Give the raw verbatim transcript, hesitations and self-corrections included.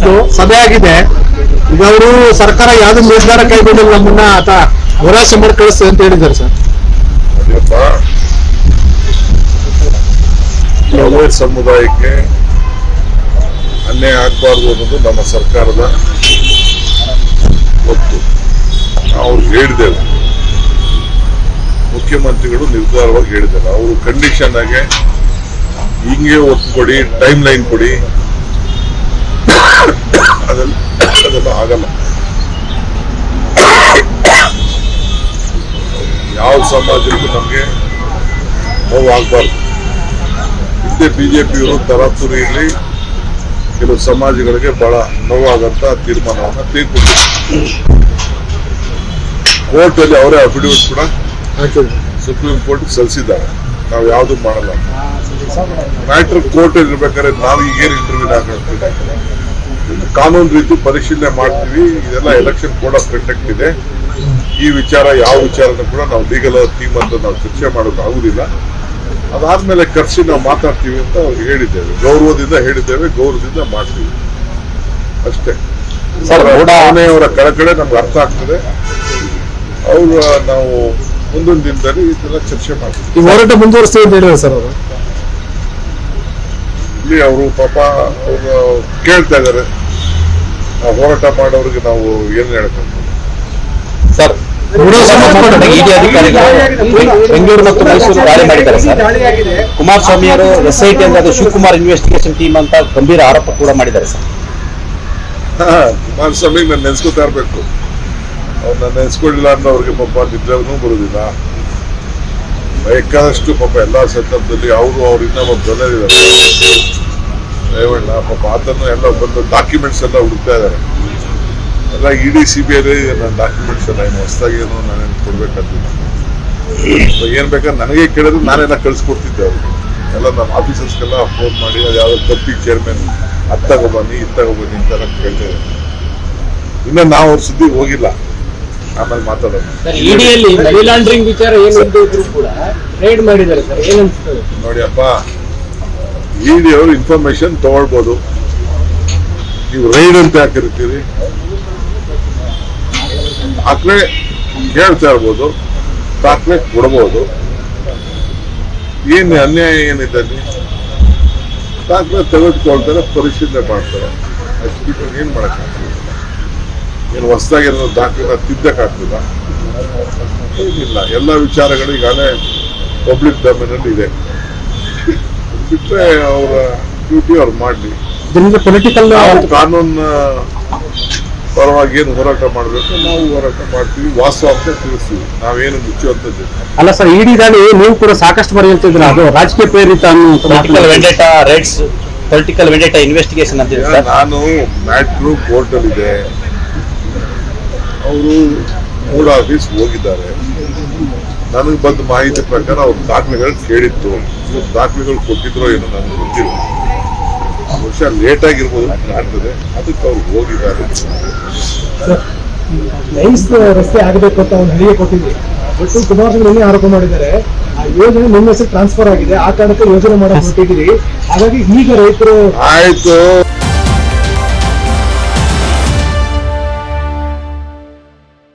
ಇವತ್ತು ಸಭೆ ಆಗಿದೆ. ಈಗ ಅವರು ಸರ್ಕಾರ ಯಾವ್ದು ನಿರ್ಧಾರ ಕೈಗೊಂಡಿಲ್ಲ ನಮ್ಮನ್ನ ಆತ ನಿರಾಶೆ ಮಾಡಿ ಕಳಿಸ್ತದೆ ಅಂತ ಹೇಳಿದ್ದಾರೆ ಸರ್. ಯಾವುದೇ ಸಮುದಾಯಕ್ಕೆ ಅನ್ಯಾಯ ಆಗಬಾರ್ದು ಅನ್ನೋದು ನಮ್ಮ ಸರ್ಕಾರದ ಒತ್ತು. ನಾವು ಹೇಳಿದ್ದೇವೆ, ಮುಖ್ಯಮಂತ್ರಿಗಳು ನಿರ್ಧಾರವಾಗಿ ಹೇಳಿದ್ದಾರೆ. ಅವರು ಕಂಡೀಷನ್ ಆಗಿ ಹಿಂಗೆ ಒತ್ತು ಕೊಡಿ, ಟೈಮ್ ಲೈನ್ ಕೊಡಿ, ಅದೆಲ್ಲ ಅದೆಲ್ಲ ಆಗಲ್ಲ. ಯಾವ ಸಮಾಜಕ್ಕೂ ನಮಗೆ ನೋವು ಆಗಬಾರ್ದು. ಹಿಂದೆ ಬಿಜೆಪಿಯವರು ತರಾತುರಿಯಲ್ಲಿ ಕೆಲವು ಸಮಾಜಗಳಿಗೆ ಬಹಳ ನೋವಾಗಂತ ತೀರ್ಮಾನವನ್ನು ತೆಗೆದುಕೊಂಡಿದ್ದಾರೆ. ಕೋರ್ಟ್ ಅಲ್ಲಿ ಅವರೇ ಅಫಿಡವಿಟ್ ಕೂಡ ಸುಪ್ರೀಂ ಕೋರ್ಟ್ ಸಲ್ಲಿಸಿದ್ದಾರೆ. ನಾವು ಯಾವ್ದು ಮಾಡಲ್ಲ. ಮ್ಯಾಟ್ರ್ ಕೋರ್ಟ್ ಇರ್ಬೇಕಾದ್ರೆ ನಾವು ಈಗೇನು ಇಂಟರ್ವ್ಯೂ ಹಾಕೊಳ್ತೀವಿ, ಕಾನೂನು ರೀತಿ ಪರಿಶೀಲನೆ ಮಾಡ್ತೀವಿ. ಇದೆಲ್ಲ ಎಲೆಕ್ಷನ್ ಕೋಡ್ ಆಫ್ ಕಂಡಕ್ಟ್ ಇದೆ. ಈ ವಿಚಾರ ಯಾವ ವಿಚಾರನೂ ಕೂಡ ನಾವು ಲೀಗಲ್ ಟೀಮ್ ಅಂತ ನಾವು ಚರ್ಚೆ ಮಾಡೋಕೆ ಆಗುದಿಲ್ಲ. ಅದಾದ್ಮೇಲೆ ಕರ್ಸಿ ನಾವು ಮಾತಾಡ್ತೀವಿ ಅಂತ ಅವ್ರಿಗೆ ಹೇಳಿದ್ದೇವೆ. ಗೌರವದಿಂದ ಹೇಳಿದ್ದೇವೆ, ಗೌರವದಿಂದ ಮಾಡ್ತೀವಿ ಅಷ್ಟೇ. ಅವರ ಕಳಕಳೆ ನಮ್ಗೆ ಅರ್ಥ ಆಗ್ತದೆ. ಅವರು ನಾವು ಮುಂದೊಂದು ದಿನದಲ್ಲಿ ಇದೆಲ್ಲ ಚರ್ಚೆ ಮಾಡ್ತೀವಿ. ಈ ಹೋರಾಟ ಮುಂದುವರಿಸ್ತೀವಿ ಅಂತ ಹೇಳಿದ್ರು ಸರ್ ಅವರು. ಇಲ್ಲಿ ಅವರು ಪಾಪ ಅವರು ಕೇಳ್ತಾ ಇದ್ದಾರೆ, ಹೋರಾಟ ಮಾಡೋರಿಗೆ ನಾವು ಏನು ಹೇಳ್ಬೇಕು ಸರ್. ಇಡಿ ಅಧಿಕಾರಿಗಳು ಬೆಂಗಳೂರು ಮತ್ತು ಮೈಸೂರು ದಾಳಿ ಮಾಡಿದ್ದಾರೆ ಸರ್. ಕುಮಾರಸ್ವಾಮಿ ಅವರು ಎಸ್ಐಟಿ ಅಂದ್ರೆ ಅದು ಶಿವಕುಮಾರ್ ಇನ್ವೆಸ್ಟಿಗೇಷನ್ ಟೀಮ್ ಅಂತ ಗಂಭೀರ ಆರೋಪ ಕೂಡ ಮಾಡಿದ್ದಾರೆ ಸರ್. ಕುಮಾರಸ್ವಾಮಿಗೆ ನಾನು ನೆನೆಸ್ಕೊತಾ ಇರ್ಬೇಕು. ಅವ್ರು ನಾನು ನೆನೆಸ್ಕೊಳ್ಳಿಲ್ಲ ಅಂದ್ರೆ ಅವ್ರಿಗೆ ಪಾಪ ನಿದ್ರೆನೂ ಬರುದಿಲ್ಲ. ಬೇಕಾದಷ್ಟು ಪಾಪ ಎಲ್ಲಾ ಸಂದರ್ಭದಲ್ಲಿ ಅವರು ಅವ್ರು ಇನ್ನೊಬ್ಬ ಬಂದಿದ್ದಾರೆ ರೇವಣ್ಣ ಪಾಪ ಆತನು ಎಲ್ಲ ಬಂದು ಡಾಕ್ಯುಮೆಂಟ್ಸ್ ಎಲ್ಲ ಹುಡುಕ್ತಾ ಇದ್ದಾರೆ. ಎಲ್ಲ ಇಡಿ ಸಿ ಬಿ ಐ ನನ್ನ ಡಾಕ್ಯುಮೆಂಟ್ಸ್ ಎಲ್ಲ ಏನು ಹೊಸದಾಗಿ ಏನು ನಾನೇನು ಕೊಡ್ಬೇಕಂತಿಲ್ಲ. ಏನ್ ಬೇಕಾದ್ರೆ ನನಗೆ ಕೇಳಿದ್ರೆ ನಾನೆಲ್ಲ ಕಳ್ಸಿಕೊಡ್ತಿದ್ದೆ ಅವ್ರಿಗೆ. ಎಲ್ಲ ನಮ್ಮ ಆಫೀಸರ್ಸ್ಗೆಲ್ಲ ಫೋನ್ ಮಾಡಿ ಅದು ಯಾವ್ದೋ ಕಪ್ಪಿ ಚೇರ್ಮನ್ ಅದು ತಗೊಬನ್ನಿ ಇದು ತಗೊಬನ್ನಿ ಅಂತೆಲ್ಲ ಕೇಳ್ತಾ ಇದ್ದಾರೆ. ಇನ್ನು ನಾವು ಅವ್ರ ಸುದ್ದಿ ಹೋಗಿಲ್ಲ, ಆಮೇಲೆ ಮಾತಾಡೋಣ. ಇಡಿಯಲ್ಲಿ ಮನಿ ಲಾಂಡ್ರಿಂಗ್ ವಿಚಾರ ಏನಿದ್ರು ಕೂಡ ರೈಡ್ ಮಾಡಿದ್ದಾರೆ ಸರ್, ಏನನ್ಸ್ತದೆ ನೋಡಿಯಪ್ಪ, ಇಡಿ ಅವರು ಇನ್ಫಾರ್ಮೇಶನ್ ತಗೊಳ್ಬೋದು. ನೀವು ರೈಡ್ ಅಂತ ಯಾಕೆ ಕರಿತೀರಿ? ದಾಖಲೆ ಕೇಳ್ತಾ ಇರ್ಬೋದು, ದಾಖಲೆ ಕೊಡ್ಬೋದು. ಏನು ಅನ್ಯಾಯ ಏನಿದೆ ಅಲ್ಲಿ? ದಾಖಲೆ ತೆಗೆದುಕೊಳ್ತಾರೆ, ಪರಿಶೀಲನೆ ಮಾಡ್ತಾರೆ. ಅಷ್ಟು ಬಿಟ್ಟು ಏನ್ ಮಾಡಕ್ಕಾಗ್ತದೆ? ಏನು ಹೊಸದಾಗಿರೋ ದಾಖಲೆ ತಿದ್ದಕ್ಕಾಗ್ತದ? ಏನಿಲ್ಲ. ಎಲ್ಲ ವಿಚಾರಗಳು ಈಗಾಗಲೇ ಪಬ್ಲಿಕ್ ಡೊಮೇನಲ್ಲಿ ಇದೆ. ಬಿಟ್ರೆ ಅವರ ಡ್ಯೂಟಿ ಅವ್ರು ಮಾಡಲಿ. ಪೊಲಿಟಿಕಲ್ ಕಾನೂನು ಪರವಾಗಿ ಏನು ಹೋರಾಟ ಮಾಡಬೇಕು ನಾವು ಹೋರಾಟ ಮಾಡ್ತೀವಿ. ವಾಸ್ತವ ಅಂತ ತಿಳಿಸ್ತೀವಿ, ನಾವೇನು ಮುಚ್ಚುವಂತದ್ದು ಅಲ್ಲ ಸರ್. ಇಡಿ ದಾಳಿ ನೀವು ಕೂಡ ಸಾಕಷ್ಟು ಬಾರಿ ಹೇಳ್ತಿದ್ರ, ಅದು ರಾಜಕೀಯ ಪ್ರೇರಿತ political vendetta raids, political vendetta investigation ಅಂತ. ನಾನು ಮ್ಯಾಟ್ರು ಕೋರ್ಟ್ ಅಲ್ಲಿ ಇದೆ. ಅವರು ಮೂಡ್ ಆಫೀಸ್ ಹೋಗಿದ್ದಾರೆ. ನನಗೆ ಬಂದ ಮಾಹಿತಿ ಪ್ರಕಾರ ಅವ್ರ ದಾಖಲೆಗಳು ಕೇಳಿತ್ತು. ದಾಖಲೆಗಳು ಕೊಟ್ಟಿದ್ರು ಏನೋ ನನಗೆ ಗೊತ್ತಿಲ್ಲ. ಬಹುಶಃ ಲೇಟ್ ಆಗಿರ್ಬೋದು ಕಾಣ್ತದೆ, ಅದಕ್ಕೆ ಅವ್ರು ಹೋಗಿದ್ದಾರೆ. ನೈಸ್ ರಸ್ತೆ ಆಗಬೇಕು ಅಂತ ಒಂದು ಹೇಳಿಕೆ ಕೊಟ್ಟಿದ್ವಿ. ಬಟ್ ಕುಮಾರಸ್ವಾಮಿ ಆರೋಪ ಮಾಡಿದ್ದಾರೆ, ಆ ಯೋಜನೆ ನಿಮ್ಮ ಹೆಸರು ಟ್ರಾನ್ಸ್ಫರ್ ಆಗಿದೆ, ಆ ಕಾರಣಕ್ಕೆ ಯೋಜನೆ ಮಾಡಕ್ ಹೊರಟಿದ್ದೀರಿ. ಹಾಗಾಗಿ ಈಗ ರೈತರು ಆಯ್ತು